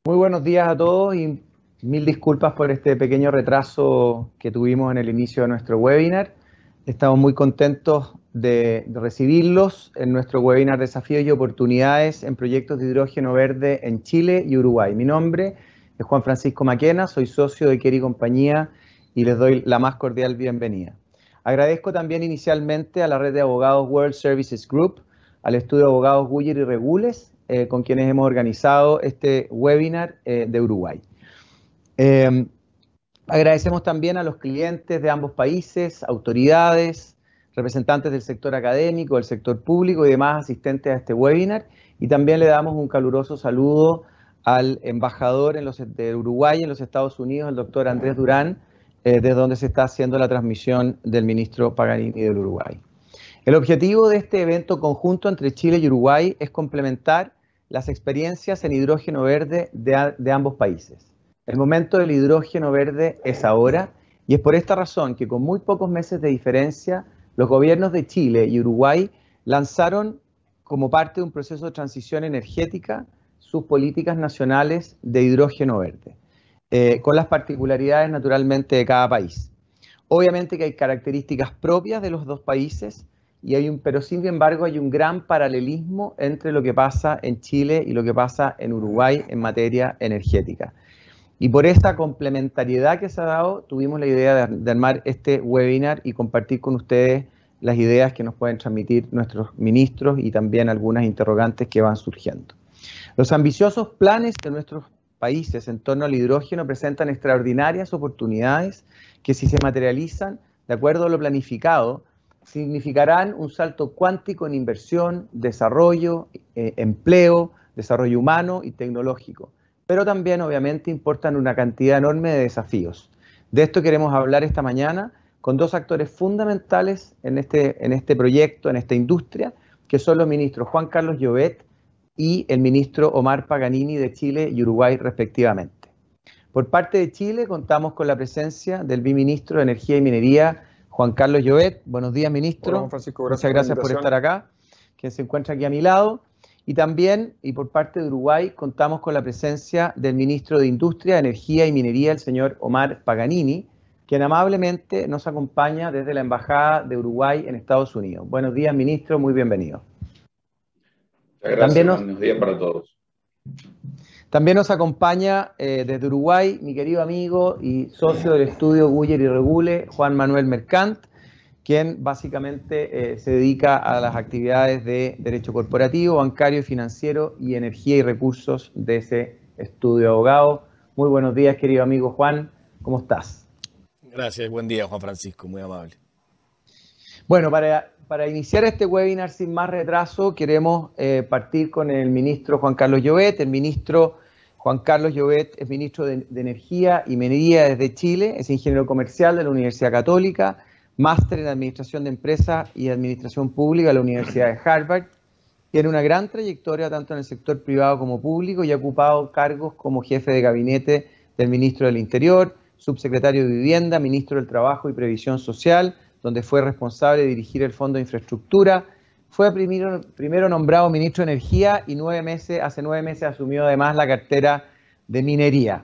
Muy buenos días a todos y mil disculpas por este pequeño retraso que tuvimos en el inicio de nuestro webinar. Estamos muy contentos de recibirlos en nuestro webinar Desafíos y Oportunidades en Proyectos de Hidrógeno Verde en Chile y Uruguay. Mi nombre es Juan Francisco Maquena, soy socio de Keri Compañía y les doy la más cordial bienvenida. Agradezco también inicialmente a la red de abogados World Services Group, al estudio de abogados Guyer y Regules, con quienes hemos organizado este webinar de Uruguay. Agradecemos también a los clientes de ambos países, autoridades, representantes del sector académico, del sector público y demás asistentes a este webinar. Y también le damos un caluroso saludo al embajador de Uruguay en los Estados Unidos, el doctor Andrés Durán, desde donde se está haciendo la transmisión del ministro Paganini del Uruguay. El objetivo de este evento conjunto entre Chile y Uruguay es complementar las experiencias en hidrógeno verde de ambos países. El momento del hidrógeno verde es ahora y es por esta razón que con muy pocos meses de diferencia los gobiernos de Chile y Uruguay lanzaron como parte de un proceso de transición energética sus políticas nacionales de hidrógeno verde, con las particularidades naturalmente de cada país. Obviamente que hay características propias de los dos países, pero sin embargo hay un gran paralelismo entre lo que pasa en Chile y lo que pasa en Uruguay en materia energética. Y por esta complementariedad que se ha dado, tuvimos la idea de armar este webinar y compartir con ustedes las ideas que nos pueden transmitir nuestros ministros y también algunas interrogantes que van surgiendo. Los ambiciosos planes de nuestros países en torno al hidrógeno presentan extraordinarias oportunidades que, si se materializan de acuerdo a lo planificado, significarán un salto cuántico en inversión, desarrollo, empleo, desarrollo humano y tecnológico. Pero también, obviamente, importan una cantidad enorme de desafíos. De esto queremos hablar esta mañana con dos actores fundamentales en este proyecto, en esta industria, que son los ministros Juan Carlos Llobet y el ministro Omar Paganini de Chile y Uruguay, respectivamente. Por parte de Chile, contamos con la presencia del viceministro de Energía y Minería, Juan Carlos Llobet. Buenos días, ministro. Hola, Juan Francisco, Muchas gracias por estar acá, quien se encuentra aquí a mi lado. Y también, y por parte de Uruguay, contamos con la presencia del ministro de Industria, Energía y Minería, el señor Omar Paganini, quien amablemente nos acompaña desde la Embajada de Uruguay en Estados Unidos. Buenos días, ministro, muy bienvenido. Muchas gracias, buenos días para todos. También nos acompaña desde Uruguay mi querido amigo y socio del estudio Guyer y Regule, Juan Manuel Mercant, quien básicamente se dedica a las actividades de derecho corporativo, bancario, financiero y energía y recursos de ese estudio de abogado. Muy buenos días, querido amigo Juan, ¿cómo estás? Gracias, buen día, Juan Francisco, muy amable. Bueno, para iniciar este webinar sin más retraso, queremos partir con el ministro Juan Carlos Llobet. El ministro Juan Carlos Llobet es ministro de Energía y Minería desde Chile, es ingeniero comercial de la Universidad Católica, máster en Administración de Empresas y Administración Pública de la Universidad de Harvard. Tiene una gran trayectoria tanto en el sector privado como público y ha ocupado cargos como jefe de gabinete del ministro del Interior, subsecretario de Vivienda, ministro del Trabajo y Previsión Social, donde fue responsable de dirigir el Fondo de Infraestructura. Fue primero nombrado ministro de Energía y hace 9 meses asumió además la cartera de Minería.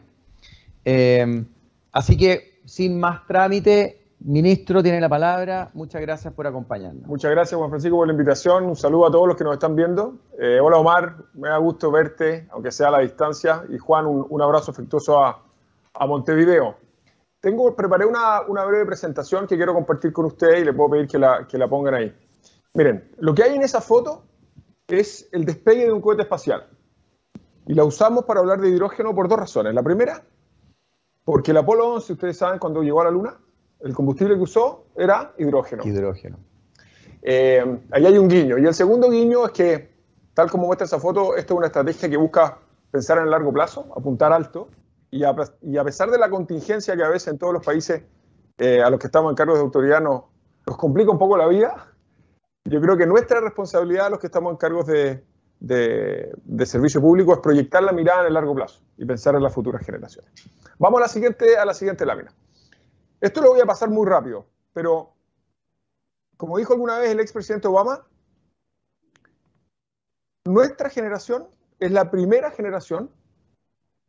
Así que, sin más trámite, ministro, tiene la palabra. Muchas gracias por acompañarnos. Muchas gracias, Juan Francisco, por la invitación. Un saludo a todos los que nos están viendo. Hola, Omar. Me da gusto verte, aunque sea a la distancia. Y Juan, un abrazo afectuoso a Montevideo. Preparé una breve presentación que quiero compartir con ustedes y le puedo pedir que la pongan ahí. Miren, lo que hay en esa foto es el despegue de un cohete espacial. Y la usamos para hablar de hidrógeno por dos razones. La primera, porque el Apolo 11, ustedes saben, cuando llegó a la Luna, el combustible que usó era hidrógeno. Ahí hay un guiño. Y el segundo guiño es que, tal como muestra esa foto, esta es una estrategia que busca pensar en el largo plazo, apuntar alto. Y a pesar de la contingencia que a veces en todos los países a los que estamos en cargos de autoridad nos complica un poco la vida, yo creo que nuestra responsabilidad, los que estamos en cargos de servicio público, es proyectar la mirada en el largo plazo y pensar en las futuras generaciones. Vamos a la siguiente lámina. Esto lo voy a pasar muy rápido, pero como dijo alguna vez el expresidente Obama, nuestra generación es la primera generación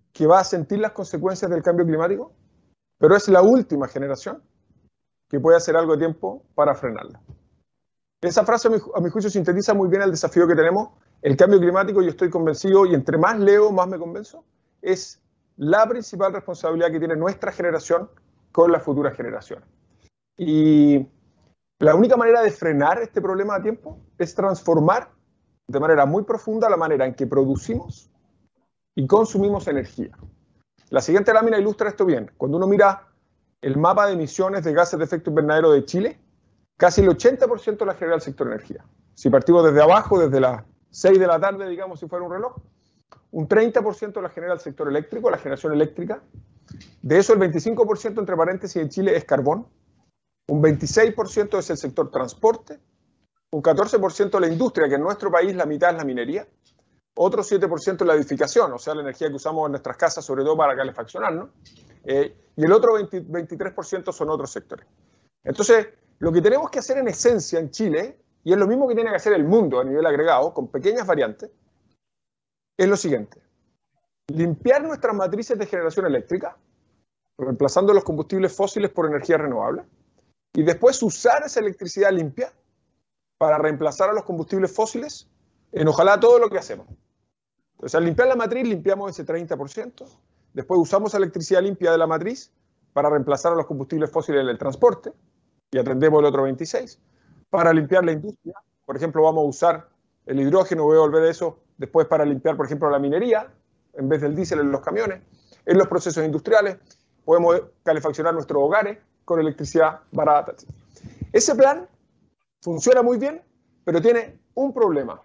que va a sentir las consecuencias del cambio climático, pero es la última generación que puede hacer algo a tiempo para frenarla. Esa frase, a mi juicio, sintetiza muy bien el desafío que tenemos. El cambio climático, yo estoy convencido, y entre más leo, más me convenzo, es la principal responsabilidad que tiene nuestra generación con las futuras generaciones. Y la única manera de frenar este problema a tiempo es transformar de manera muy profunda la manera en que producimos y consumimos energía. La siguiente lámina ilustra esto bien. Cuando uno mira el mapa de emisiones de gases de efecto invernadero de Chile, casi el 80% la genera el sector energía. Si partimos desde abajo, desde las 6 de la tarde, digamos, si fuera un reloj, un 30% la genera el sector eléctrico, la generación eléctrica. De eso, el 25%, entre paréntesis, en Chile es carbón. Un 26% es el sector transporte. Un 14% la industria, que en nuestro país la mitad es la minería. Otro 7% la edificación, o sea, la energía que usamos en nuestras casas, sobre todo para calefaccionarnos. Y el otro 23% son otros sectores. Entonces, lo que tenemos que hacer en esencia en Chile, y es lo mismo que tiene que hacer el mundo a nivel agregado, con pequeñas variantes, es lo siguiente. Limpiar nuestras matrices de generación eléctrica, reemplazando los combustibles fósiles por energía renovable, y después usar esa electricidad limpia para reemplazar a los combustibles fósiles en ojalá todo lo que hacemos. Entonces, al limpiar la matriz, limpiamos ese 30%. Después usamos electricidad limpia de la matriz para reemplazar a los combustibles fósiles en el transporte y atendemos el otro 26%. Para limpiar la industria, por ejemplo, vamos a usar el hidrógeno, voy a volver a eso después para limpiar, por ejemplo, la minería, en vez del diésel en los camiones, en los procesos industriales. Podemos calefaccionar nuestros hogares con electricidad barata. Ese plan funciona muy bien, pero tiene un problema.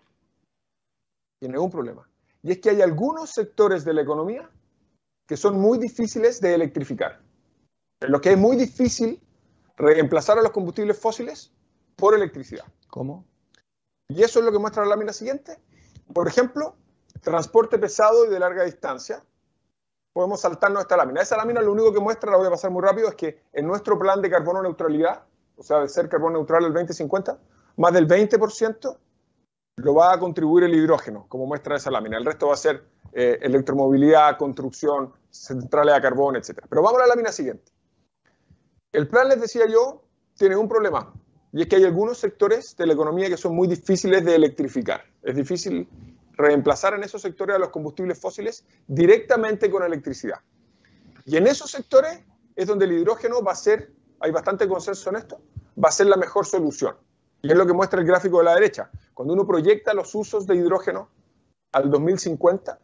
Y es que hay algunos sectores de la economía que son muy difíciles de electrificar. En lo que es muy difícil reemplazar a los combustibles fósiles por electricidad. ¿Cómo? Y eso es lo que muestra la lámina siguiente. Por ejemplo, transporte pesado y de larga distancia. Podemos saltarnos esta lámina. Esa lámina lo único que muestra, la voy a pasar muy rápido, es que en nuestro plan de carbono neutralidad, o sea, de ser carbono neutral el 2050, más del 20% lo va a contribuir el hidrógeno, como muestra esa lámina. El resto va a ser electromovilidad, construcción, centrales a carbón, etc. Pero vamos a la lámina siguiente. El plan, les decía yo, tiene un problema, y es que hay algunos sectores de la economía que son muy difíciles de electrificar. Es difícil reemplazar en esos sectores a los combustibles fósiles directamente con electricidad. Y en esos sectores es donde el hidrógeno va a ser, hay bastante consenso en esto, va a ser la mejor solución. Y es lo que muestra el gráfico de la derecha. Cuando uno proyecta los usos de hidrógeno al 2050,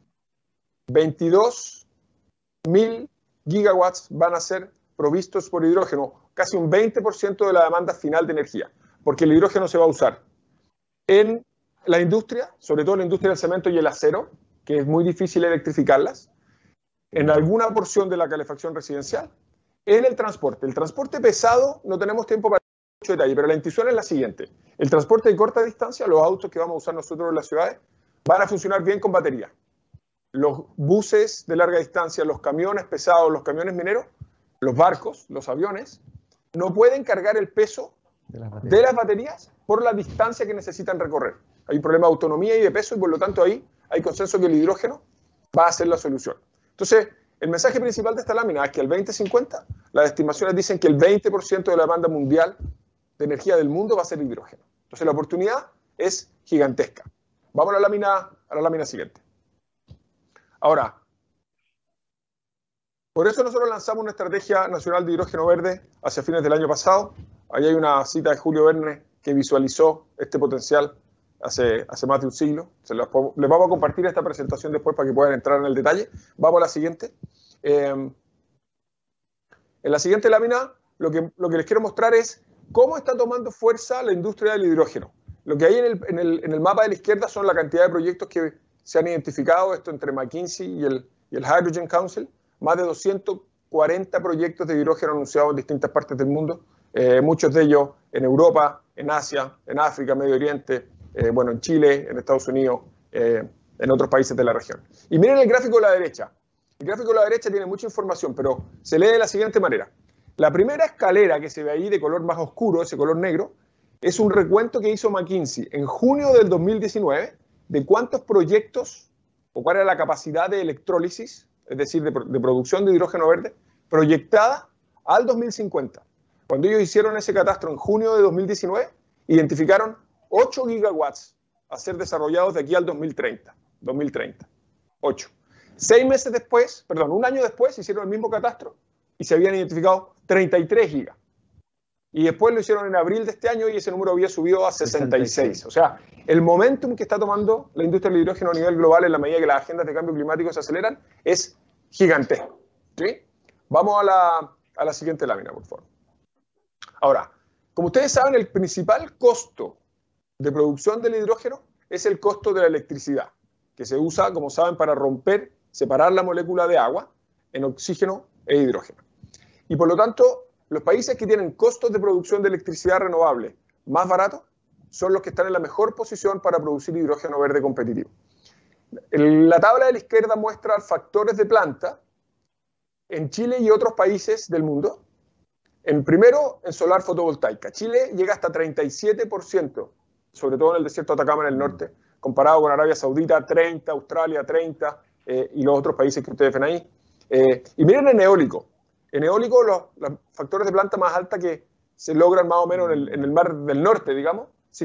22.000 gigawatts van a ser provistos por hidrógeno, casi un 20% de la demanda final de energía, porque el hidrógeno se va a usar en la industria, sobre todo la industria del cemento y el acero, que es muy difícil electrificarlas, en alguna porción de la calefacción residencial, en el transporte pesado no tenemos tiempo para mucho detalle, pero la intuición es la siguiente. El transporte de corta distancia, los autos que vamos a usar nosotros en las ciudades, van a funcionar bien con batería. Los buses de larga distancia, los camiones pesados, los camiones mineros, los barcos, los aviones, no pueden cargar el peso de las baterías por la distancia que necesitan recorrer. Hay un problema de autonomía y de peso y por lo tanto ahí hay consenso que el hidrógeno va a ser la solución. Entonces, el mensaje principal de esta lámina es que al 2050 las estimaciones dicen que el 20% de la demanda mundial de energía del mundo va a ser hidrógeno. Entonces la oportunidad es gigantesca. Vamos a la lámina siguiente. Ahora, por eso nosotros lanzamos una estrategia nacional de hidrógeno verde hacia fines del año pasado. Ahí hay una cita de Julio Verne que visualizó este potencial hace más de un siglo. Les vamos a compartir esta presentación después para que puedan entrar en el detalle. Vamos a la siguiente. En la siguiente lámina lo que les quiero mostrar es cómo está tomando fuerza la industria del hidrógeno. Lo que hay en el mapa de la izquierda son la cantidad de proyectos que se han identificado, esto entre McKinsey y el Hydrogen Council, más de 240 proyectos de hidrógeno anunciados en distintas partes del mundo, muchos de ellos en Europa, en Asia, en África, Medio Oriente, en Chile, en Estados Unidos, en otros países de la región. Y miren el gráfico de la derecha. El gráfico de la derecha tiene mucha información, pero se lee de la siguiente manera. La primera escalera que se ve ahí de color más oscuro, ese color negro, es un recuento que hizo McKinsey en junio del 2019 de cuántos proyectos o cuál era la capacidad de electrólisis es decir, de producción de hidrógeno verde, proyectada al 2050. Cuando ellos hicieron ese catastro en junio de 2019, identificaron 8 gigawatts a ser desarrollados de aquí al 2030. 8. 6 meses después, perdón, un año después, hicieron el mismo catastro y se habían identificado 33 gigas. Y después lo hicieron en abril de este año y ese número había subido a 66. O sea, el momentum que está tomando la industria del hidrógeno a nivel global en la medida que las agendas de cambio climático se aceleran es gigantesco. ¿Sí? Vamos a la siguiente lámina, por favor. Ahora, como ustedes saben, el principal costo de producción del hidrógeno es el costo de la electricidad, que se usa, como saben, para separar la molécula de agua en oxígeno e hidrógeno. Y por lo tanto, los países que tienen costos de producción de electricidad renovable más baratos son los que están en la mejor posición para producir hidrógeno verde competitivo. La tabla de la izquierda muestra factores de planta en Chile y otros países del mundo. Primero, en solar fotovoltaica. Chile llega hasta 37%, sobre todo en el desierto de Atacama en el norte, comparado con Arabia Saudita, 30%, Australia, 30%, y los otros países que ustedes ven ahí. Y miren en eólico. En eólico, los factores de planta más alta que se logran más o menos en el mar del norte, digamos,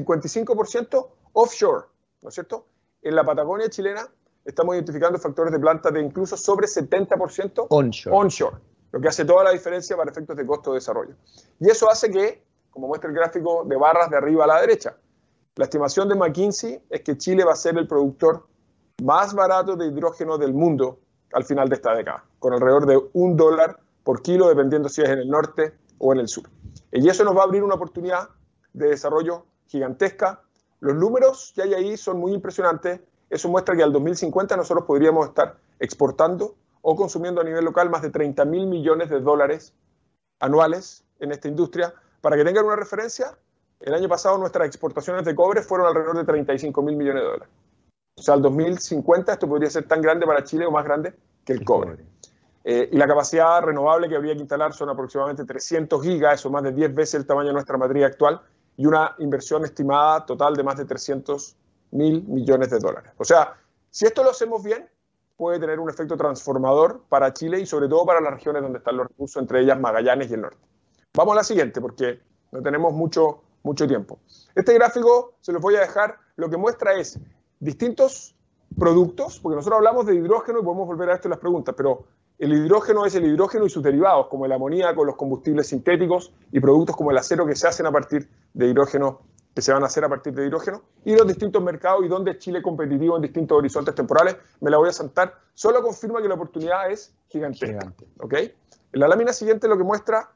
55% offshore, ¿no es cierto? En la Patagonia chilena estamos identificando factores de planta de incluso sobre 70% onshore, lo que hace toda la diferencia para efectos de costo de desarrollo. Y eso hace que, como muestra el gráfico de barras de arriba a la derecha, la estimación de McKinsey es que Chile va a ser el productor más barato de hidrógeno del mundo al final de esta década, con alrededor de $1 por kilo, dependiendo si es en el norte o en el sur. Y eso nos va a abrir una oportunidad de desarrollo gigantesca. Los números que hay ahí son muy impresionantes. Eso muestra que al 2050 nosotros podríamos estar exportando o consumiendo a nivel local más de 30.000 millones de dólares anuales en esta industria. Para que tengan una referencia, el año pasado nuestras exportaciones de cobre fueron alrededor de 35.000 millones de dólares. O sea, al 2050 esto podría ser tan grande para Chile o más grande que el cobre. Y la capacidad renovable que habría que instalar son aproximadamente 300 gigas, eso más de 10 veces el tamaño de nuestra matriz actual, y una inversión estimada total de más de 300.000 millones de dólares. O sea, si esto lo hacemos bien, puede tener un efecto transformador para Chile y sobre todo para las regiones donde están los recursos, entre ellas Magallanes y el norte. Vamos a la siguiente, porque no tenemos mucho tiempo. Este gráfico se los voy a dejar. Lo que muestra es distintos productos, porque nosotros hablamos de hidrógeno y podemos volver a esto en las preguntas, pero el hidrógeno es el hidrógeno y sus derivados, como el amoníaco, los combustibles sintéticos y productos como el acero que se hacen a partir de hidrógeno, que se van a hacer a partir de hidrógeno, y los distintos mercados y dónde es Chile competitivo en distintos horizontes temporales. Me la voy a saltar. Solo confirma que la oportunidad es gigantesca. ¿Okay? En la lámina siguiente lo que muestra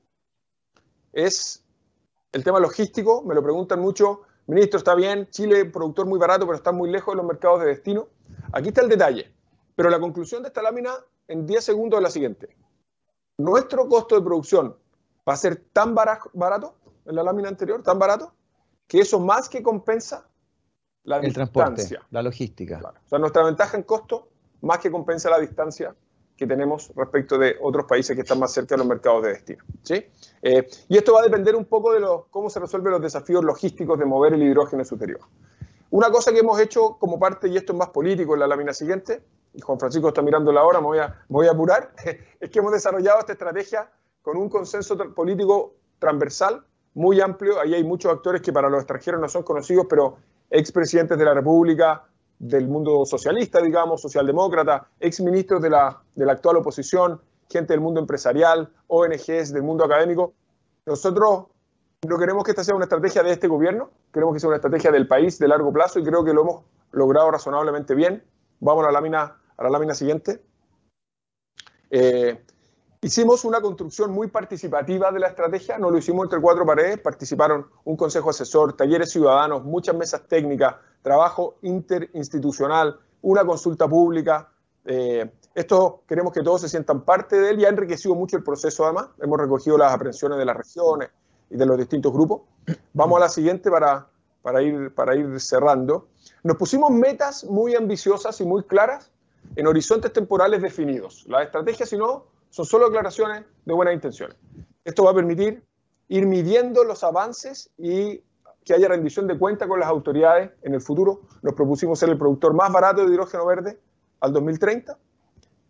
es el tema logístico. Me lo preguntan mucho. Ministro, está bien, Chile productor muy barato, pero está muy lejos de los mercados de destino. Aquí está el detalle. Pero la conclusión de esta lámina en 10 segundos es la siguiente. Nuestro costo de producción va a ser tan barato, en la lámina anterior, tan barato, que eso más que compensa la distancia. Transporte, la logística. Claro. O sea, nuestra ventaja en costo más que compensa la distancia que tenemos respecto de otros países que están más cerca de los mercados de destino. ¿Sí? Y esto va a depender un poco de cómo se resuelven los desafíos logísticos de mover el hidrógeno en su interior. Una cosa que hemos hecho como parte, y esto es más político en la lámina siguiente, y Juan Francisco está mirando la hora, me voy a apurar, es que hemos desarrollado esta estrategia con un consenso político transversal muy amplio. Ahí hay muchos actores que para los extranjeros no son conocidos, pero expresidentes de la República, del mundo socialista, digamos, socialdemócrata, exministros de la actual oposición, gente del mundo empresarial, ONGs, del mundo académico. Nosotros no queremos que esta sea una estrategia de este gobierno, queremos que sea una estrategia del país de largo plazo y creo que lo hemos logrado razonablemente bien. Vamos a la lámina siguiente. Hicimos una construcción muy participativa de la estrategia, no lo hicimos entre 4 paredes, participaron un consejo asesor, talleres ciudadanos, muchas mesas técnicas, trabajo interinstitucional, una consulta pública. Esto queremos que todos se sientan parte de él y ha enriquecido mucho el proceso además. Hemos recogido las aprensiones de las regiones y de los distintos grupos. Vamos a la siguiente para ir cerrando. Nos pusimos metas muy ambiciosas y muy claras en horizontes temporales definidos. Las estrategias, si no, son solo aclaraciones de buenas intenciones. Esto va a permitir ir midiendo los avances y que haya rendición de cuenta con las autoridades en el futuro. Nos propusimos ser el productor más barato de hidrógeno verde al 2030,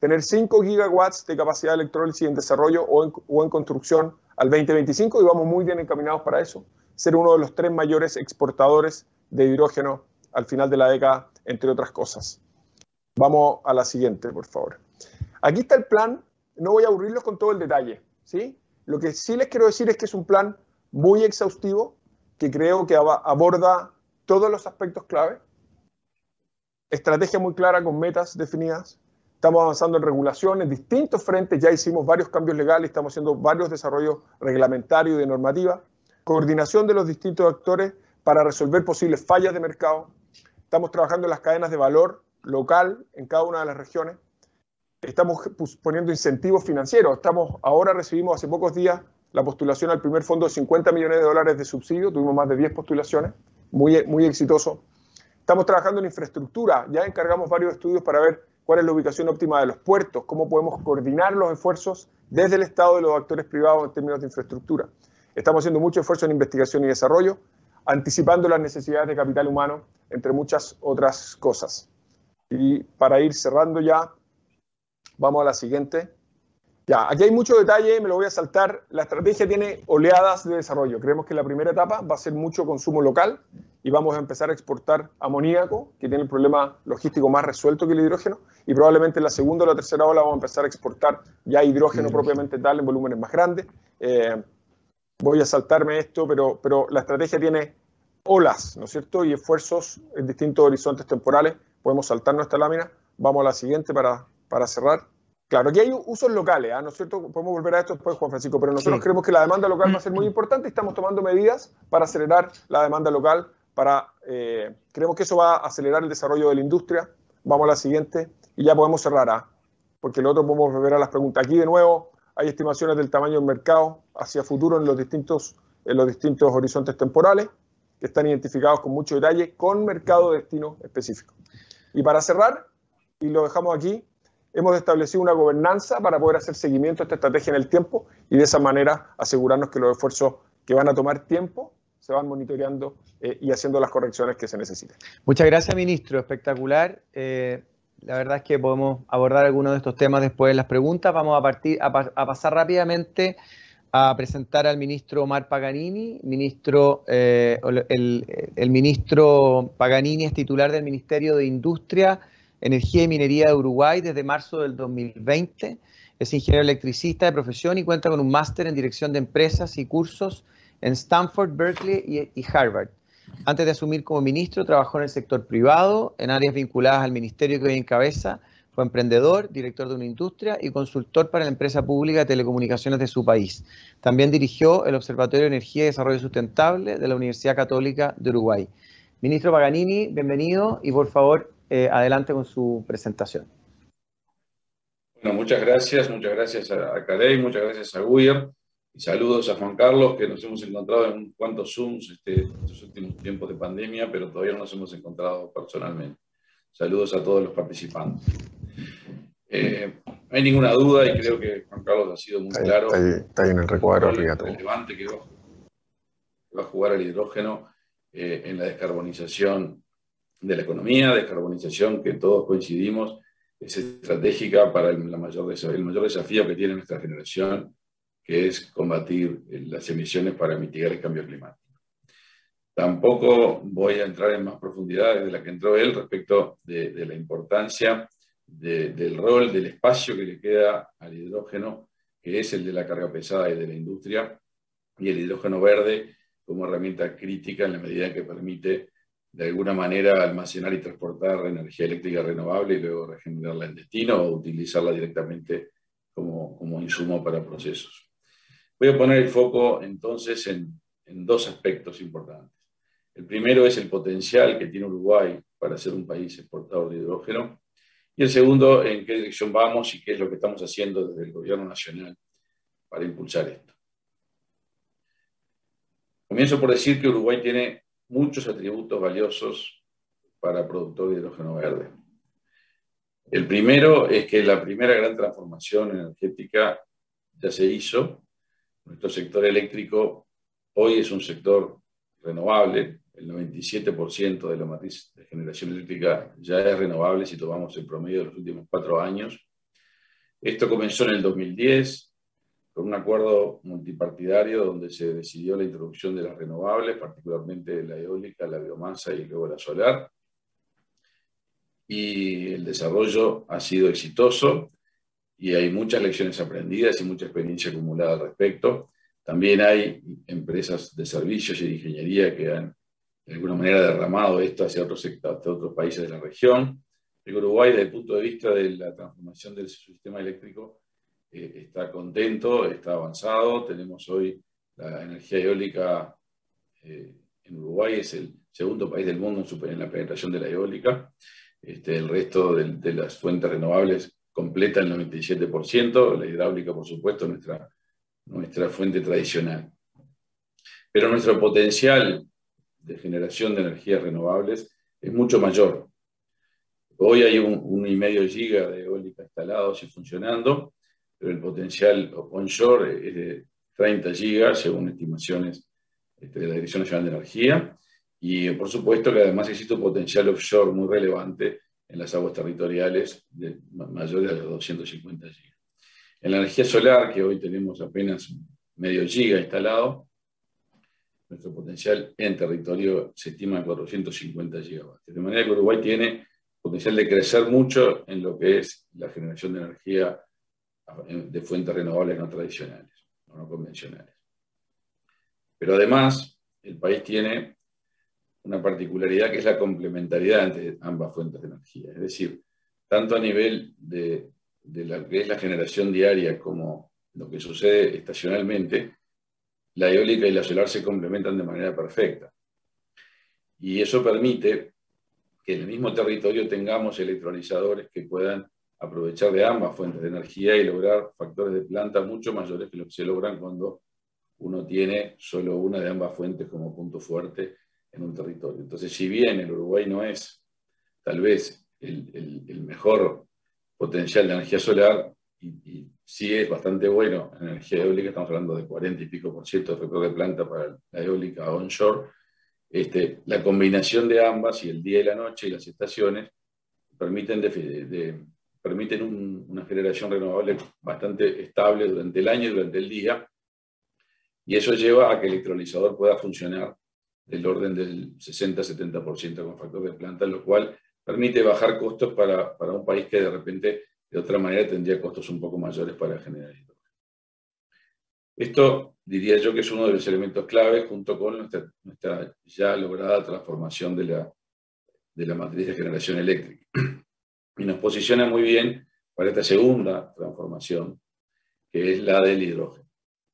tener 5 gigawatts de capacidad de electrólisis en desarrollo o en construcción al 2025, y vamos muy bien encaminados para eso. Ser uno de los 3 mayores exportadores de hidrógeno al final de la década, entre otras cosas. Vamos a la siguiente, por favor. Aquí está el plan. No voy a aburrirlos con todo el detalle, ¿sí? Lo que sí les quiero decir es que es un plan muy exhaustivo, que creo que aborda todos los aspectos clave. Estrategia muy clara con metas definidas. Estamos avanzando en regulación en distintos frentes. Ya hicimos varios cambios legales, estamos haciendo varios desarrollos reglamentarios y de normativa. Coordinación de los distintos actores para resolver posibles fallas de mercado. Estamos trabajando en las cadenas de valor local en cada una de las regiones. Estamos poniendo incentivos financieros. Ahora recibimos hace pocos días la postulación al primer fondo de $50 millones de subsidio. Tuvimos más de 10 postulaciones, muy exitoso. Estamos trabajando en infraestructura. Ya encargamos varios estudios para ver cuál es la ubicación óptima de los puertos, cómo podemos coordinar los esfuerzos desde el Estado y los actores privados en términos de infraestructura. Estamos haciendo mucho esfuerzo en investigación y desarrollo, anticipando las necesidades de capital humano, entre muchas otras cosas. Y para ir cerrando ya, vamos a la siguiente. Ya, aquí hay mucho detalle, me lo voy a saltar. La estrategia tiene oleadas de desarrollo. Creemos que la primera etapa va a ser mucho consumo local y vamos a empezar a exportar amoníaco, que tiene el problema logístico más resuelto que el hidrógeno, y probablemente en la segunda o la tercera ola vamos a empezar a exportar ya hidrógeno propiamente tal en volúmenes más grandes. Voy a saltarme esto, pero la estrategia tiene olas, ¿no es cierto? Y esfuerzos en distintos horizontes temporales. Podemos saltarnos esta lámina. Vamos a la siguiente para cerrar. Claro, aquí hay usos locales, ¿no es cierto? Podemos volver a esto después, Juan Francisco, pero nosotros creemos que la demanda local va a ser muy importante y estamos tomando medidas para acelerar la demanda local. Creemos que eso va a acelerar el desarrollo de la industria. Vamos a la siguiente y ya podemos cerrar, porque lo otro podemos volver a las preguntas. Aquí de nuevo hay estimaciones del tamaño del mercado hacia futuro en los distintos horizontes temporales, que están identificados con mucho detalle, con mercado de destino específico. Y para cerrar, y lo dejamos aquí, hemos establecido una gobernanza para poder hacer seguimiento a esta estrategia en el tiempo y de esa manera asegurarnos que los esfuerzos que van a tomar tiempo se van monitoreando y haciendo las correcciones que se necesiten. Muchas gracias, ministro. Espectacular. La verdad es que podemos abordar algunos de estos temas después de las preguntas. Vamos a pasar rápidamente a presentar al ministro Omar Paganini. El ministro Paganini es titular del Ministerio de Industria, Energía y Minería de Uruguay desde marzo del 2020. Es ingeniero electricista de profesión y cuenta con un máster en dirección de empresas y cursos en Stanford, Berkeley y Harvard. Antes de asumir como ministro, trabajó en el sector privado, en áreas vinculadas al ministerio que hoy encabeza. Fue emprendedor, director de una industria y consultor para la empresa pública de telecomunicaciones de su país. También dirigió el Observatorio de Energía y Desarrollo Sustentable de la Universidad Católica de Uruguay. Ministro Paganini, bienvenido y por favor, adelante con su presentación. Bueno, muchas gracias a Carey, muchas gracias a Guyer y saludos a Juan Carlos, que nos hemos encontrado en cuantos Zooms estos últimos tiempos de pandemia, pero todavía no nos hemos encontrado personalmente. Saludos a todos los participantes. No hay ninguna duda y creo que Juan Carlos ha sido muy claro. Está ahí en el recuadro obligatorio. El relevante que va a jugar el hidrógeno en la descarbonización de la economía, descarbonización que todos coincidimos es estratégica para el mayor desafío que tiene nuestra generación, que es combatir las emisiones para mitigar el cambio climático. Tampoco voy a entrar en más profundidades de la que entró él respecto de la importancia del rol, del espacio que le queda al hidrógeno, que es el de la carga pesada y de la industria, y el hidrógeno verde como herramienta crítica en la medida en que permite de alguna manera almacenar y transportar energía eléctrica renovable y luego regenerarla en destino o utilizarla directamente como insumo para procesos. Voy a poner el foco entonces en dos aspectos importantes. El primero es el potencial que tiene Uruguay para ser un país exportador de hidrógeno y el segundo en qué dirección vamos y qué es lo que estamos haciendo desde el gobierno nacional para impulsar esto. Comienzo por decir que Uruguay tiene muchos atributos valiosos para productor de hidrógeno verde. El primero es que la primera gran transformación energética ya se hizo. Nuestro sector eléctrico hoy es un sector renovable. El 97% de la matriz de generación eléctrica ya es renovable si tomamos el promedio de los últimos 4 años. Esto comenzó en el 2010 con un acuerdo multipartidario donde se decidió la introducción de las renovables, particularmente la eólica, la biomasa y luego la solar. Y el desarrollo ha sido exitoso y hay muchas lecciones aprendidas y mucha experiencia acumulada al respecto. También hay empresas de servicios y de ingeniería que han de alguna manera derramado esto hacia otros países de la región. El Uruguay, desde el punto de vista de la transformación del sistema eléctrico, está contento, está avanzado. Tenemos hoy la energía eólica en Uruguay, es el segundo país del mundo en la penetración de la eólica. El resto de las fuentes renovables completa el 97%, la hidráulica, por supuesto, nuestra fuente tradicional. Pero nuestro potencial de generación de energías renovables es mucho mayor. Hoy hay 1,5 giga de eólica instalados y funcionando, pero el potencial onshore es de 30 gigas, según estimaciones de la Dirección Nacional de Energía, y por supuesto que además existe un potencial offshore muy relevante en las aguas territoriales mayores a los 250 gigas. En la energía solar, que hoy tenemos apenas medio giga instalado, nuestro potencial en territorio se estima en 450 gigavatios. De manera que Uruguay tiene potencial de crecer mucho en lo que es la generación de energía de fuentes renovables no tradicionales, no convencionales. Pero además, el país tiene una particularidad que es la complementariedad entre ambas fuentes de energía. Es decir, tanto a nivel de lo que es la generación diaria como lo que sucede estacionalmente, la eólica y la solar se complementan de manera perfecta. Y eso permite que en el mismo territorio tengamos electrolizadores que puedan aprovechar de ambas fuentes de energía y lograr factores de planta mucho mayores que los que se logran cuando uno tiene solo una de ambas fuentes como punto fuerte en un territorio. Entonces, si bien el Uruguay no es tal vez el mejor potencial de energía solar, y sí es bastante bueno en energía eólica, estamos hablando de 40 y pico % de factor de planta para la eólica onshore, la combinación de ambas y el día y la noche y las estaciones permiten una generación renovable bastante estable durante el año y durante el día, y eso lleva a que el electrolizador pueda funcionar del orden del 60-70% con factor de planta, lo cual permite bajar costos para un país que de repente de otra manera tendría costos un poco mayores para generar hidrógeno. Esto diría yo que es uno de los elementos claves junto con nuestra ya lograda transformación de la matriz de generación eléctrica. Y nos posiciona muy bien para esta segunda transformación, que es la del hidrógeno.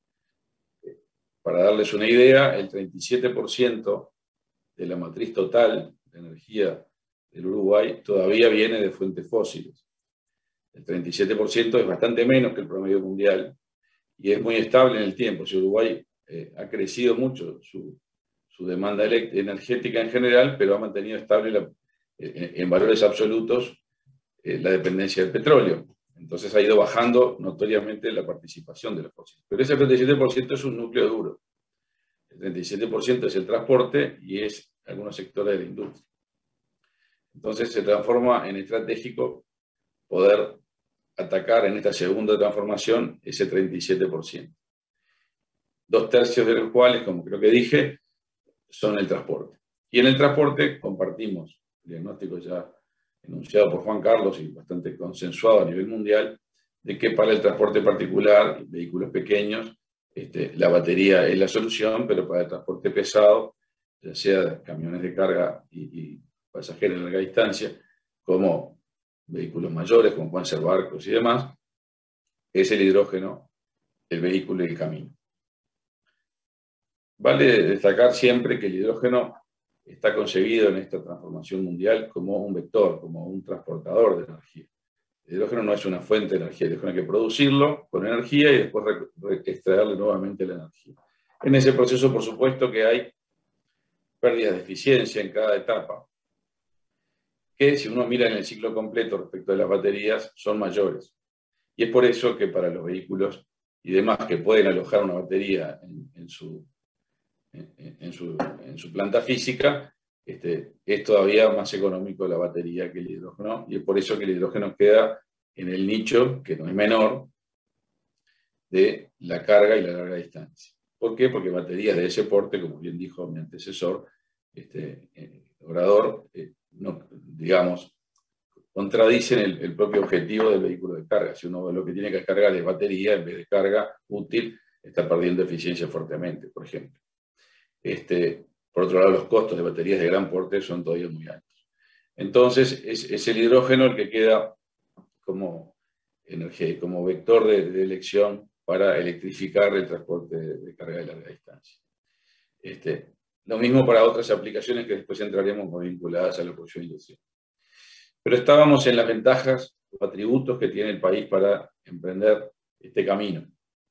Para darles una idea, el 37% de la matriz total de energía del Uruguay todavía viene de fuentes fósiles. El 37% es bastante menos que el promedio mundial y es muy estable en el tiempo. Si Uruguay ha crecido mucho su demanda energética en general, pero ha mantenido estable en valores absolutos la dependencia del petróleo. Entonces ha ido bajando notoriamente la participación de los fósiles. Pero ese 37% es un núcleo duro. El 37% es el transporte y es algunos sectores de la industria. Entonces se transforma en estratégico poder atacar en esta segunda transformación ese 37%. 2/3 de los cuales, como creo que dije, son el transporte. Y en el transporte compartimos el diagnóstico ya enunciado por Juan Carlos y bastante consensuado a nivel mundial, de que para el transporte particular, vehículos pequeños, la batería es la solución, pero para el transporte pesado, ya sea camiones de carga y pasajeros de larga distancia, como vehículos mayores, como pueden ser barcos y demás, es el hidrógeno, el vehículo y el camino. Vale destacar siempre que el hidrógeno está concebido en esta transformación mundial como un vector, como un transportador de energía. El hidrógeno no es una fuente de energía, el hidrógeno hay que producirlo con energía y después extraerle nuevamente la energía. En ese proceso, por supuesto, que hay pérdidas de eficiencia en cada etapa, que si uno mira en el ciclo completo respecto de las baterías, son mayores. Y es por eso que para los vehículos y demás que pueden alojar una batería en su planta física, es todavía más económico la batería que el hidrógeno, y es por eso que el hidrógeno queda en el nicho, que no es menor, de la carga y la larga distancia. ¿Por qué? Porque baterías de ese porte, como bien dijo mi antecesor, orador, no, digamos, contradicen el propio objetivo del vehículo de carga. Si uno lo que tiene que cargar es batería, en vez de carga útil, está perdiendo eficiencia fuertemente, por ejemplo. Por otro lado, los costos de baterías de gran porte son todavía muy altos. Entonces, es el hidrógeno el que queda como energía, como vector de elección para electrificar el transporte de carga de larga distancia. Lo mismo para otras aplicaciones que después entraremos vinculadas a la producción industrial. Pero estábamos en las ventajas o atributos que tiene el país para emprender este camino.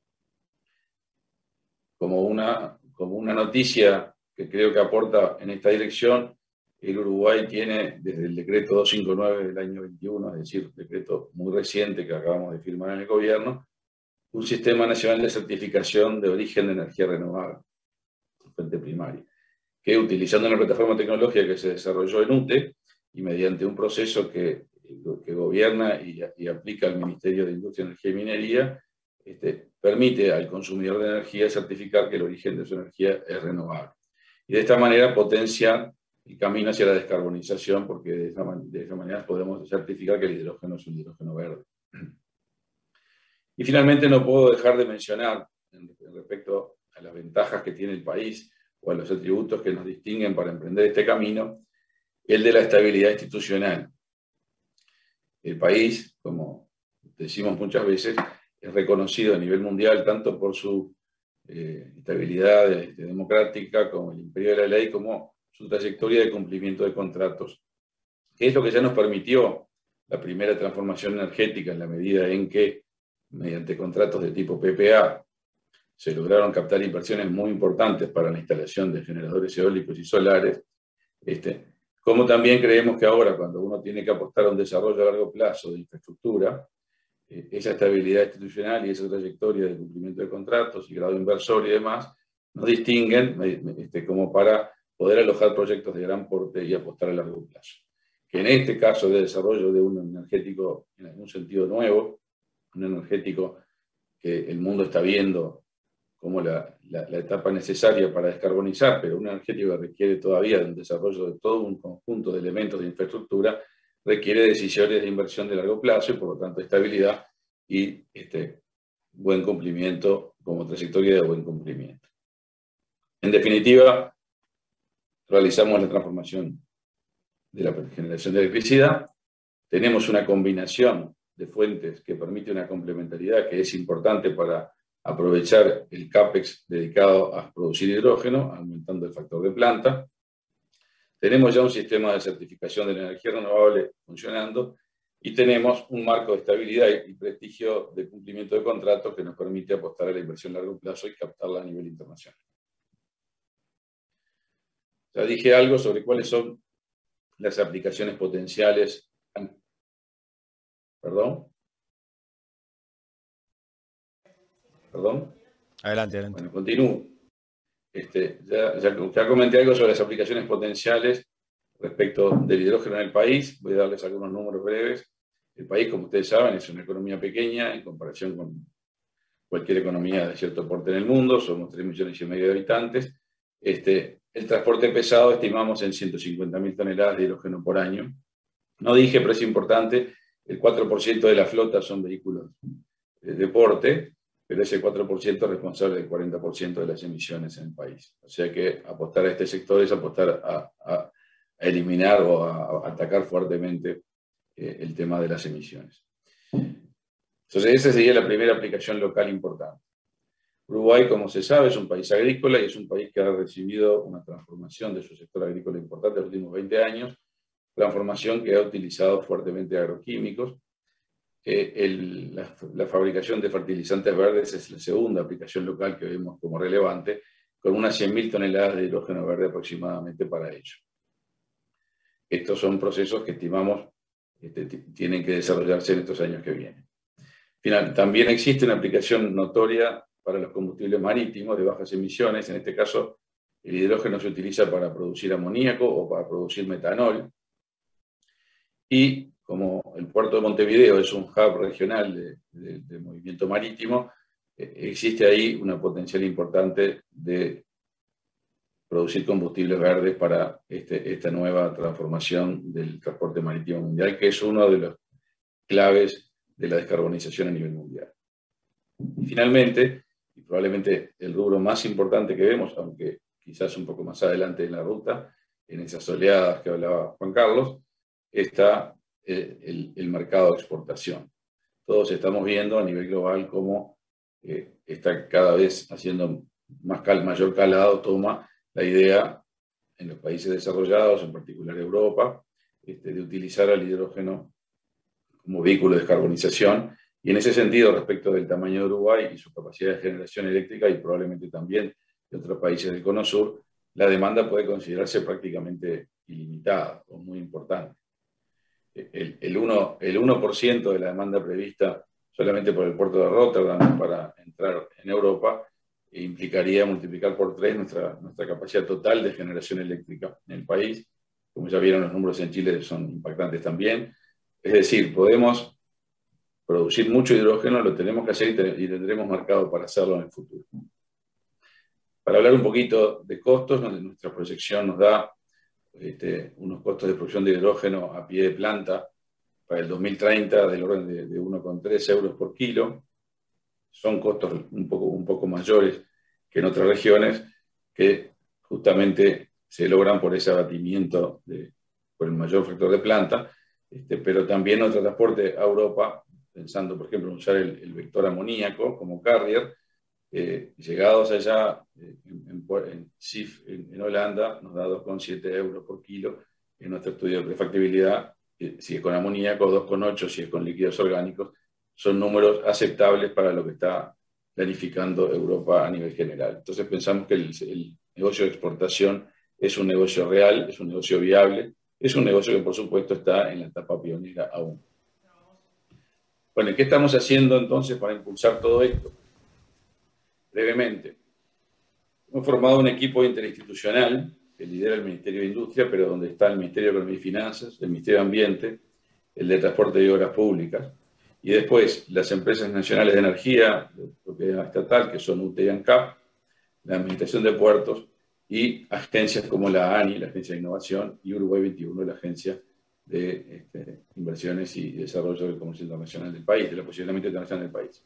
Como una noticia que creo que aporta en esta dirección, el Uruguay tiene desde el decreto 259 del año 21, es decir, decreto muy reciente que acabamos de firmar en el gobierno, un sistema nacional de certificación de origen de energía renovable, fuente primaria, que utilizando una plataforma tecnológica que se desarrolló en UTE y mediante un proceso que gobierna y aplica el Ministerio de Industria, Energía y Minería, permite al consumidor de energía certificar que el origen de su energía es renovable. Y de esta manera potencia el camino hacia la descarbonización, porque de esa manera podemos certificar que el hidrógeno es un hidrógeno verde. Y finalmente no puedo dejar de mencionar, respecto a las ventajas que tiene el país o a los atributos que nos distinguen para emprender este camino, el de la estabilidad institucional. El país, como decimos muchas veces, es reconocido a nivel mundial tanto por su estabilidad democrática como el imperio de la ley, como su trayectoria de cumplimiento de contratos, que es lo que ya nos permitió la primera transformación energética en la medida en que, mediante contratos de tipo PPA, se lograron captar inversiones muy importantes para la instalación de generadores eólicos y solares, como también creemos que ahora, cuando uno tiene que apostar a un desarrollo a largo plazo de infraestructura, esa estabilidad institucional y esa trayectoria de cumplimiento de contratos y grado inversor y demás, nos distinguen como para poder alojar proyectos de gran porte y apostar a largo plazo. Que en este caso de desarrollo de un energético en algún sentido nuevo, un energético que el mundo está viendo como la etapa necesaria para descarbonizar, pero un energético que requiere todavía un desarrollo de todo un conjunto de elementos de infraestructura, requiere decisiones de inversión de largo plazo y por lo tanto estabilidad y buen cumplimiento como trayectoria de buen cumplimiento. En definitiva, realizamos la transformación de la generación de electricidad, tenemos una combinación de fuentes que permite una complementariedad que es importante para aprovechar el CAPEX dedicado a producir hidrógeno, aumentando el factor de planta. Tenemos ya un sistema de certificación de la energía renovable funcionando y tenemos un marco de estabilidad y prestigio de cumplimiento de contratos que nos permite apostar a la inversión a largo plazo y captarla a nivel internacional. Ya dije algo sobre cuáles son las aplicaciones potenciales. ¿Perdón? Adelante. Bueno, continúo. Ya comenté algo sobre las aplicaciones potenciales respecto del hidrógeno en el país. Voy a darles algunos números breves. El país, como ustedes saben, es una economía pequeña en comparación con cualquier economía de cierto porte en el mundo. Somos 3,5 millones de habitantes. El transporte pesado estimamos en 150.000 toneladas de hidrógeno por año. No dije, pero es importante, el 4% de la flota son vehículos de porte, pero ese 4% es responsable del 40% de las emisiones en el país. O sea que apostar a este sector es apostar a eliminar o a atacar fuertemente el tema de las emisiones. Entonces esa sería la primera aplicación local importante. Uruguay, como se sabe, es un país agrícola y es un país que ha recibido una transformación de su sector agrícola importante en los últimos 20 años, transformación que ha utilizado fuertemente agroquímicos. La fabricación de fertilizantes verdes es la segunda aplicación local que vemos como relevante, con unas 100.000 toneladas de hidrógeno verde aproximadamente para ello. Estos son procesos que estimamos tienen que desarrollarse en estos años que vienen. También existe una aplicación notoria para los combustibles marítimos de bajas emisiones. En este caso, el hidrógeno se utiliza para producir amoníaco o para producir metanol. Y como el puerto de Montevideo es un hub regional de movimiento marítimo, existe ahí una potencial importante de producir combustibles verdes para esta nueva transformación del transporte marítimo mundial, que es uno de los claves de la descarbonización a nivel mundial. Y finalmente, y probablemente el rubro más importante que vemos, aunque quizás un poco más adelante en la ruta, en esas oleadas que hablaba Juan Carlos, está el mercado de exportación. Todos estamos viendo a nivel global cómo está cada vez haciendo mayor calado, toma la idea en los países desarrollados, en particular Europa, de utilizar el hidrógeno como vehículo de descarbonización. Y en ese sentido, respecto del tamaño de Uruguay y su capacidad de generación eléctrica, y probablemente también de otros países del Cono Sur, la demanda puede considerarse prácticamente ilimitada o muy importante. El 1% de la demanda prevista solamente por el puerto de Rotterdam para entrar en Europa implicaría multiplicar por 3 nuestra capacidad total de generación eléctrica en el país. Como ya vieron, los números en Chile son impactantes también. Es decir, podemos producir mucho hidrógeno, lo tenemos que hacer y tendremos mercado para hacerlo en el futuro. Para hablar un poquito de costos, nuestra proyección nos da unos costos de producción de hidrógeno a pie de planta para el 2030 del orden de 1,3 euros por kilo. Son costos un poco mayores que en otras regiones, que justamente se logran por ese abatimiento, por el mayor factor de planta, pero también nuestro transporte a Europa, pensando por ejemplo en usar el vector amoníaco como carrier, llegados allá en CIF en Holanda, nos da 2,7 euros por kilo en nuestro estudio de factibilidad. Si es con amoníaco, 2,8 si es con líquidos orgánicos. Son números aceptables para lo que está planificando Europa a nivel general. Entonces pensamos que el negocio de exportación es un negocio real, es un negocio viable, es un negocio que por supuesto está en la etapa pionera aún. Bueno, ¿qué estamos haciendo entonces para impulsar todo esto? Brevemente, hemos formado un equipo interinstitucional que lidera el Ministerio de Industria, pero donde está el Ministerio de Economía y Finanzas, el Ministerio de Ambiente, el de Transporte y Obras Públicas, y después las empresas nacionales de energía, de propiedad estatal, que son UTE y ANCAP, la Administración de Puertos, y agencias como la ANI, la Agencia de Innovación, y Uruguay 21, la Agencia de Inversiones y Desarrollo del Comercio Internacional del país, del posicionamiento internacional del país.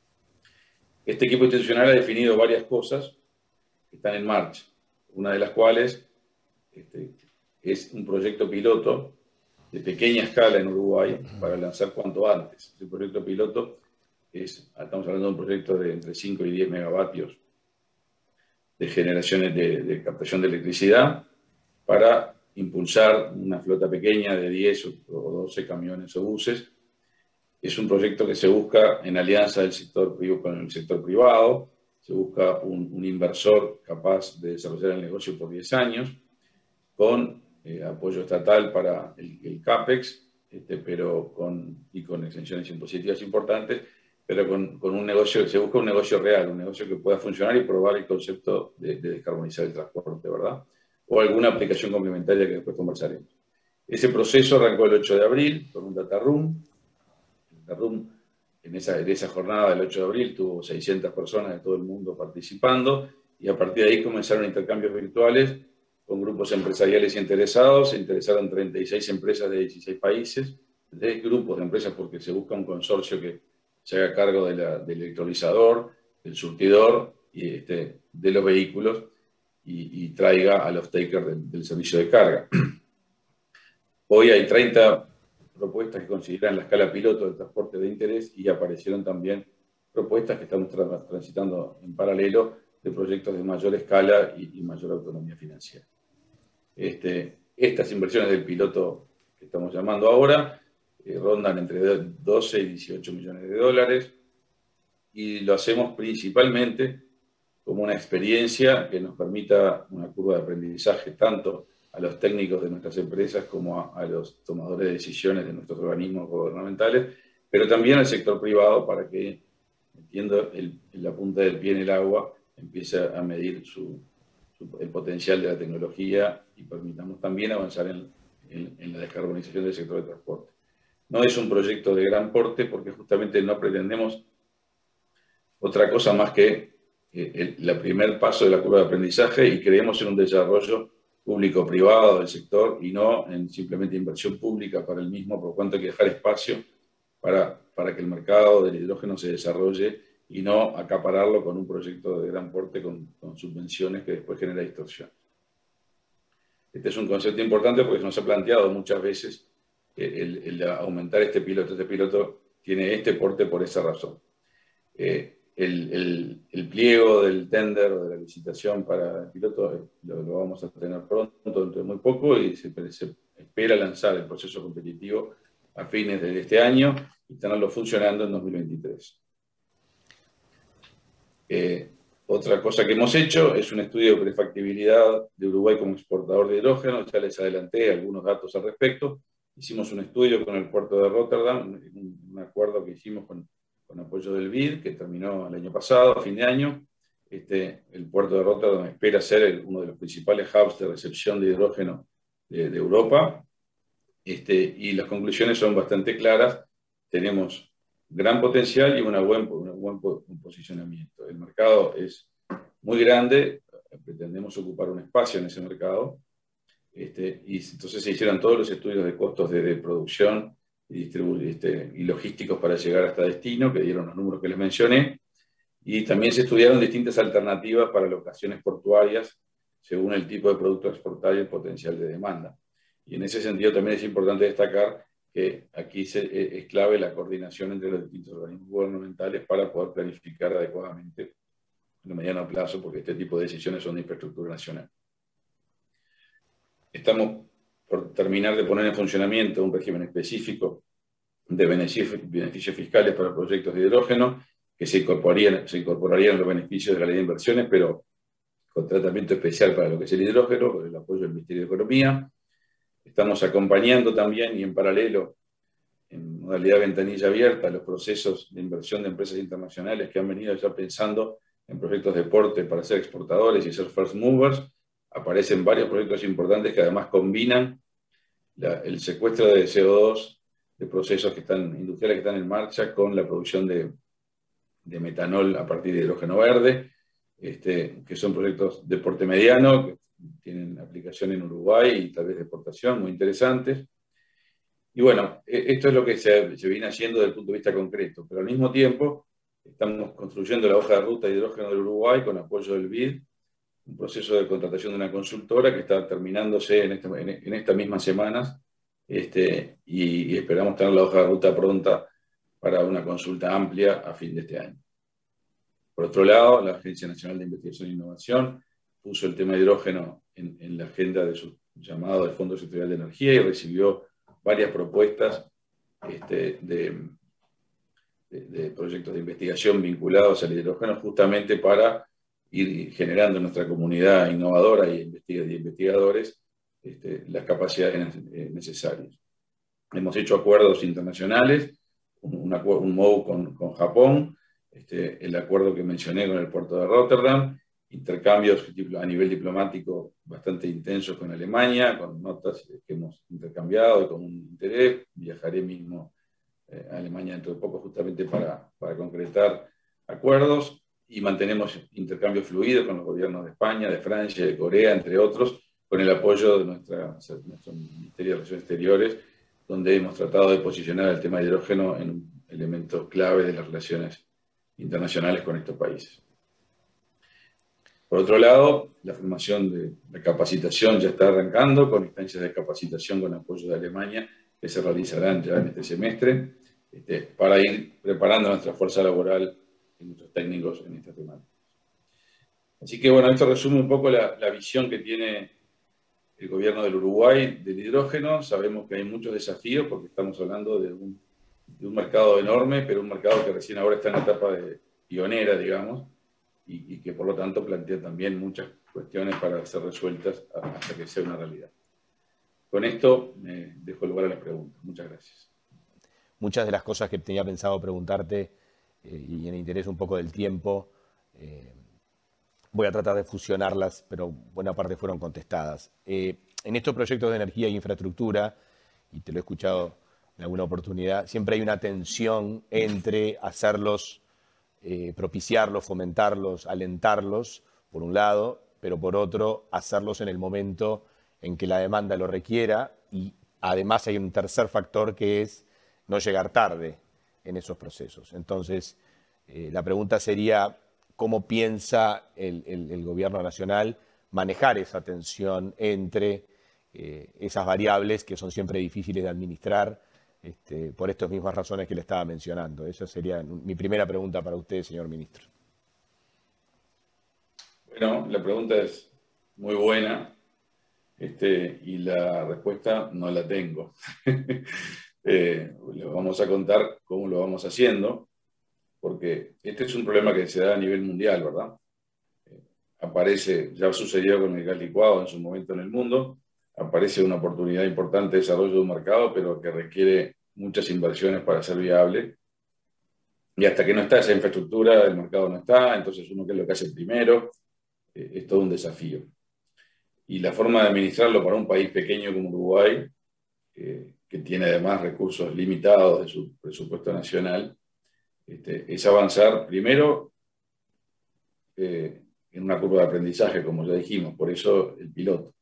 Este equipo institucional ha definido varias cosas que están en marcha, una de las cuales es un proyecto piloto de pequeña escala en Uruguay para lanzar cuanto antes. El proyecto piloto estamos hablando de un proyecto de entre 5 y 10 megavatios de generaciones de captación de electricidad para impulsar una flota pequeña de 10 o 12 camiones o buses. Es un proyecto que se busca en alianza del sector con el sector privado, se busca un inversor capaz de desarrollar el negocio por 10 años, con apoyo estatal para el CAPEX, pero con exenciones impositivas importantes, pero con un negocio, se busca un negocio real, un negocio que pueda funcionar y probar el concepto de descarbonizar el transporte, ¿verdad? O alguna aplicación complementaria que después conversaremos. Ese proceso arrancó el 8 de abril con un data room. El data room en esa jornada del 8 de abril tuvo 600 personas de todo el mundo participando y a partir de ahí comenzaron intercambios virtuales con grupos empresariales interesados. Se interesaron 36 empresas de 16 países, 3 grupos de empresas porque se busca un consorcio que se haga cargo del electrolizador, del surtidor y de los vehículos y traiga a los takers del servicio de carga. Hoy hay 30 propuestas que consideran la escala piloto del transporte de interés y aparecieron también propuestas que estamos transitando en paralelo de proyectos de mayor escala y mayor autonomía financiera. Estas inversiones del piloto que estamos llamando ahora rondan entre 12 y 18 millones de dólares y lo hacemos principalmente como una experiencia que nos permita una curva de aprendizaje tanto a los técnicos de nuestras empresas como a los tomadores de decisiones de nuestros organismos gubernamentales, pero también al sector privado para que, metiendo la punta del pie en el agua, empiece a medir el potencial de la tecnología y permitamos también avanzar en la descarbonización del sector de transporte. No es un proyecto de gran porte porque justamente no pretendemos otra cosa más que el primer paso de la curva de aprendizaje, y creemos en un desarrollo público-privado del sector y no en simplemente inversión pública para el mismo, por cuanto hay que dejar espacio para que el mercado del hidrógeno se desarrolle y no acapararlo con un proyecto de gran porte con subvenciones que después genera distorsión. Este es un concepto importante porque nos ha planteado muchas veces el aumentar este piloto tiene este porte por esa razón. El pliego del tender o de la licitación para el piloto lo vamos a tener pronto, dentro de muy poco, y se espera lanzar el proceso competitivo a fines de este año y tenerlo funcionando en 2023. Otra cosa que hemos hecho es un estudio de prefactibilidad de Uruguay como exportador de hidrógeno. Ya les adelanté algunos datos al respecto. Hicimos un estudio con el puerto de Rotterdam, un acuerdo que hicimos con apoyo del BID, que terminó el año pasado, a fin de año. El puerto de Rotterdam espera ser uno de los principales hubs de recepción de hidrógeno de Europa. Y las conclusiones son bastante claras. Tenemos gran potencial y un buen posicionamiento. El mercado es muy grande, pretendemos ocupar un espacio en ese mercado, y entonces se hicieron todos los estudios de costos de producción y logísticos para llegar hasta destino, que dieron los números que les mencioné, y también se estudiaron distintas alternativas para locaciones portuarias según el tipo de producto a exportar y el potencial de demanda. Y en ese sentido también es importante destacar que aquí es clave la coordinación entre los distintos organismos gubernamentales para poder planificar adecuadamente en el mediano plazo, porque este tipo de decisiones son de infraestructura nacional. Estamos por terminar de poner en funcionamiento un régimen específico de beneficios fiscales para proyectos de hidrógeno, que se incorporarían los beneficios de la ley de inversiones, pero con tratamiento especial para lo que es el hidrógeno, con el apoyo del Ministerio de Economía. Estamos acompañando también y en paralelo, en modalidad de ventanilla abierta, los procesos de inversión de empresas internacionales que han venido ya pensando en proyectos de porte para ser exportadores y ser first movers. Aparecen varios proyectos importantes que además combinan el secuestro de CO2 de procesos industriales que están en marcha con la producción de metanol a partir de hidrógeno verde, que son proyectos de porte mediano, que tienen aplicación en Uruguay y tal vez de exportación, muy interesantes. Y bueno, esto es lo que se viene haciendo desde el punto de vista concreto, pero al mismo tiempo estamos construyendo la hoja de ruta de hidrógeno del Uruguay con apoyo del BID, un proceso de contratación de una consultora que está terminándose en estas mismas semanas, y esperamos tener la hoja de ruta pronta para una consulta amplia a fin de este año. Por otro lado, la Agencia Nacional de Investigación e Innovación puso el tema de hidrógeno en la agenda de su llamado del Fondo Sectorial de Energía y recibió varias propuestas de proyectos de investigación vinculados al hidrógeno, justamente para ir generando en nuestra comunidad innovadora y de investigadores las capacidades necesarias. Hemos hecho acuerdos internacionales, un MOU con Japón, el acuerdo que mencioné con el puerto de Rotterdam, intercambios a nivel diplomático bastante intensos con Alemania, con notas que hemos intercambiado y con un interés. Viajaré mismo a Alemania dentro de poco justamente para concretar acuerdos, y mantenemos intercambios fluidos con los gobiernos de España, de Francia, de Corea, entre otros, con el apoyo de nuestro Ministerio de Relaciones Exteriores, donde hemos tratado de posicionar el tema de hidrógeno en un elemento clave de las relaciones internacionales con estos países. Por otro lado, la formación de la capacitación ya está arrancando con instancias de capacitación con apoyo de Alemania que se realizarán ya en este semestre, para ir preparando a nuestra fuerza laboral y nuestros técnicos en esta temática. Así que bueno, esto resume un poco la visión que tiene el gobierno del Uruguay del hidrógeno. Sabemos que hay muchos desafíos porque estamos hablando de un mercado enorme, pero un mercado que recién ahora está en la etapa pionera, digamos, y que por lo tanto plantea también muchas cuestiones para ser resueltas hasta que sea una realidad. Con esto dejo lugar a las preguntas. Muchas gracias. Muchas de las cosas que tenía pensado preguntarte, y en interés un poco del tiempo, voy a tratar de fusionarlas, pero buena parte fueron contestadas. En estos proyectos de energía e infraestructura, y te lo he escuchado en alguna oportunidad, siempre hay una tensión entre hacerlos, propiciarlos, fomentarlos, alentarlos, por un lado, pero por otro, hacerlos en el momento en que la demanda lo requiera, y además hay un tercer factor que es no llegar tarde en esos procesos. Entonces, la pregunta sería, ¿cómo piensa el gobierno nacional manejar esa tensión entre esas variables que son siempre difíciles de administrar por estas mismas razones que le estaba mencionando? Esa sería mi primera pregunta para usted, señor ministro. Bueno, la pregunta es muy buena y la respuesta no la tengo. Les vamos a contar cómo lo vamos haciendo, porque este es un problema que se da a nivel mundial, ¿verdad? Aparece, ya sucedió con el gas licuado en su momento en el mundo, aparece una oportunidad importante de desarrollo de un mercado, pero que requiere muchas inversiones para ser viable. Y hasta que no está esa infraestructura, el mercado no está, entonces uno, ¿qué es lo que hace primero? Es todo un desafío. Y la forma de administrarlo para un país pequeño como Uruguay, que tiene además recursos limitados de su presupuesto nacional, es avanzar primero en una curva de aprendizaje, como ya dijimos, por eso el piloto.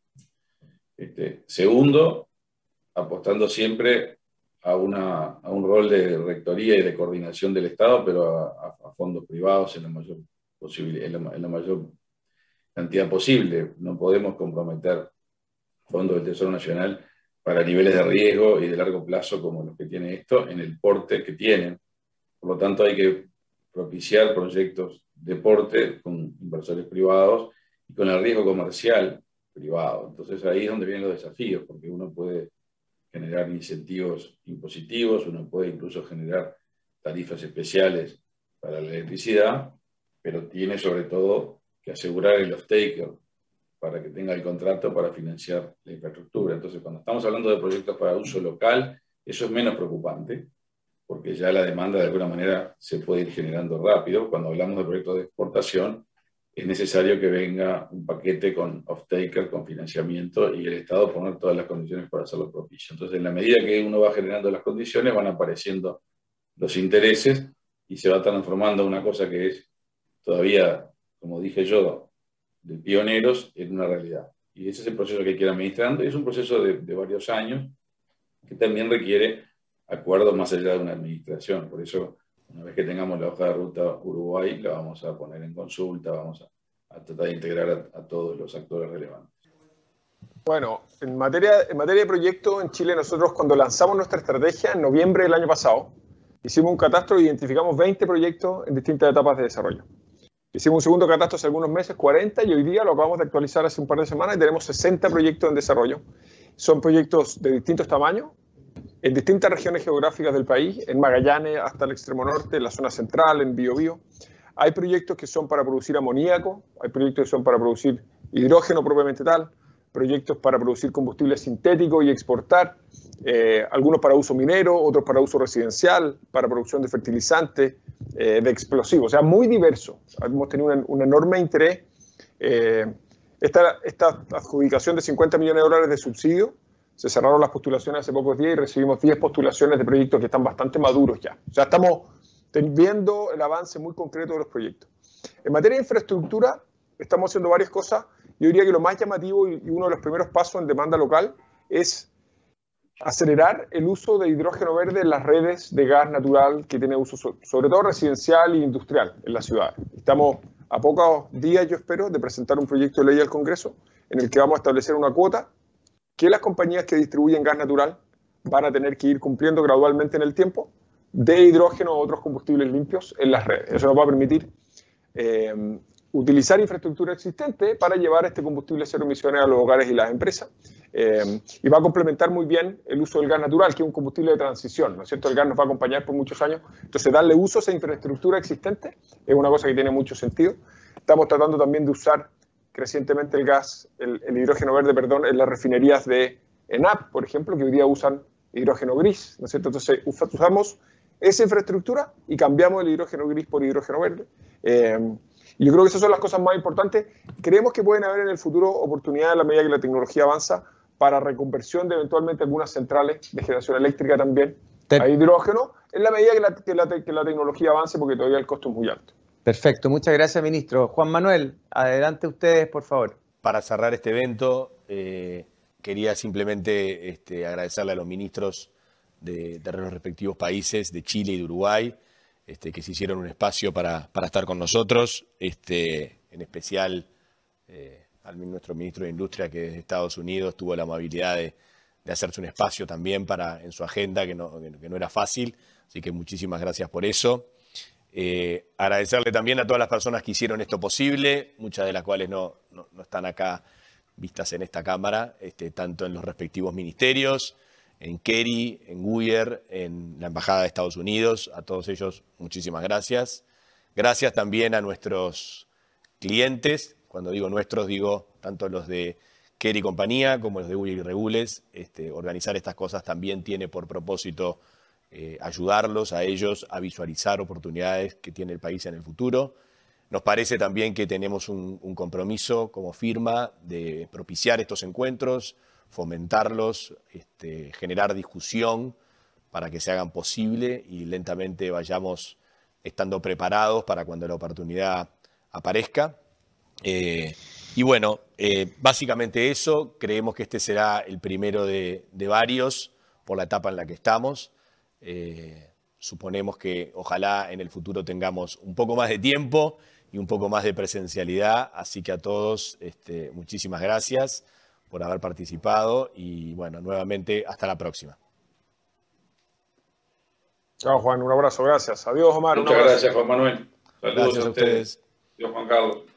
Segundo, apostando siempre a un rol de rectoría y de coordinación del Estado, pero a fondos privados en la mayor posibilidad, en la mayor cantidad posible. No podemos comprometer fondos del Tesoro Nacional para niveles de riesgo y de largo plazo como los que tiene esto, en el porte que tienen. Por lo tanto, hay que propiciar proyectos de porte con inversores privados y con el riesgo comercial privado. Entonces ahí es donde vienen los desafíos, porque uno puede generar incentivos impositivos, uno puede incluso generar tarifas especiales para la electricidad, pero tiene sobre todo que asegurar el off-taker para que tenga el contrato para financiar la infraestructura. Entonces, cuando estamos hablando de proyectos para uso local, eso es menos preocupante, porque ya la demanda de alguna manera se puede ir generando rápido. Cuando hablamos de proyectos de exportación, es necesario que venga un paquete con off-taker, con financiamiento, y el Estado poner todas las condiciones para hacerlo propicio. Entonces, en la medida que uno va generando las condiciones, van apareciendo los intereses y se va transformando una cosa que es todavía, como dije yo, de pioneros en una realidad. Y ese es el proceso que hay que ir administrando, y es un proceso de varios años que también requiere acuerdos más allá de una administración. Por eso, una vez que tengamos la hoja de ruta Uruguay, la vamos a poner en consulta, vamos a tratar de integrar a todos los actores relevantes. Bueno, en materia de proyecto, en Chile nosotros cuando lanzamos nuestra estrategia en noviembre del año pasado, hicimos un catastro e identificamos 20 proyectos en distintas etapas de desarrollo. Hicimos un segundo catastro hace algunos meses, 40, y hoy día lo acabamos de actualizar hace un par de semanas y tenemos 60 proyectos en desarrollo. Son proyectos de distintos tamaños, en distintas regiones geográficas del país, en Magallanes hasta el extremo norte, en la zona central, en Biobío. Hay proyectos que son para producir amoníaco, hay proyectos que son para producir hidrógeno propiamente tal, proyectos para producir combustible sintético y exportar, algunos para uso minero, otros para uso residencial, para producción de fertilizantes, de explosivos, o sea, muy diverso. Hemos tenido un enorme interés. Esta adjudicación de 50 millones de dólares de subsidio, se cerraron las postulaciones hace pocos días y recibimos 10 postulaciones de proyectos que están bastante maduros ya. O sea, estamos viendo el avance muy concreto de los proyectos. En materia de infraestructura, estamos haciendo varias cosas. Yo diría que lo más llamativo y uno de los primeros pasos en demanda local es acelerar el uso de hidrógeno verde en las redes de gas natural que tiene uso sobre todo residencial e industrial en la ciudad. Estamos a pocos días, yo espero, de presentar un proyecto de ley al Congreso en el que vamos a establecer una cuota que las compañías que distribuyen gas natural van a tener que ir cumpliendo gradualmente en el tiempo de hidrógeno o otros combustibles limpios en las redes. Eso nos va a permitir utilizar infraestructura existente para llevar este combustible cero emisiones a los hogares y las empresas. Y va a complementar muy bien el uso del gas natural, que es un combustible de transición, ¿no es cierto? El gas nos va a acompañar por muchos años. Entonces, darle uso a esa infraestructura existente es una cosa que tiene mucho sentido. Estamos tratando también de usar crecientemente el gas, el hidrógeno verde, perdón, en las refinerías de ENAP, por ejemplo, que hoy día usan hidrógeno gris, ¿no es cierto? Entonces, usamos esa infraestructura y cambiamos el hidrógeno gris por hidrógeno verde. Y yo creo que esas son las cosas más importantes. Creemos que pueden haber en el futuro oportunidades a la medida que la tecnología avanza para reconversión de eventualmente algunas centrales de generación eléctrica también a hidrógeno en la medida que la tecnología avance, porque todavía el costo es muy alto. Perfecto, muchas gracias, ministro. Juan Manuel, adelante ustedes, por favor. Para cerrar este evento, quería simplemente agradecerle a los ministros de los respectivos países, de Chile y de Uruguay, que se hicieron un espacio para estar con nosotros, en especial a nuestro ministro de Industria, que desde Estados Unidos tuvo la amabilidad de hacerse un espacio también en su agenda, que no era fácil, así que muchísimas gracias por eso. Agradecerle también a todas las personas que hicieron esto posible, muchas de las cuales no están acá vistas en esta cámara, tanto en los respectivos ministerios, en Kerry, en Guyer, en la Embajada de Estados Unidos. A todos ellos, muchísimas gracias. Gracias también a nuestros clientes. Cuando digo nuestros, digo tanto los de Kerry y compañía como los de Guyer y Regules. Organizar estas cosas también tiene por propósito ayudarlos a ellos a visualizar oportunidades que tiene el país en el futuro. Nos parece también que tenemos un compromiso como firma de propiciar estos encuentros, fomentarlos, generar discusión para que se hagan posible y lentamente vayamos estando preparados para cuando la oportunidad aparezca. Y bueno, básicamente eso. Creemos que este será el primero de varios por la etapa en la que estamos. Suponemos que ojalá en el futuro tengamos un poco más de tiempo y un poco más de presencialidad, así que a todos muchísimas gracias por haber participado y bueno, nuevamente hasta la próxima. Chao, Juan, un abrazo, gracias. Adiós, Omar. Muchas gracias, Juan Manuel. Saludos Gracias a ustedes. Adiós, Juan Carlos.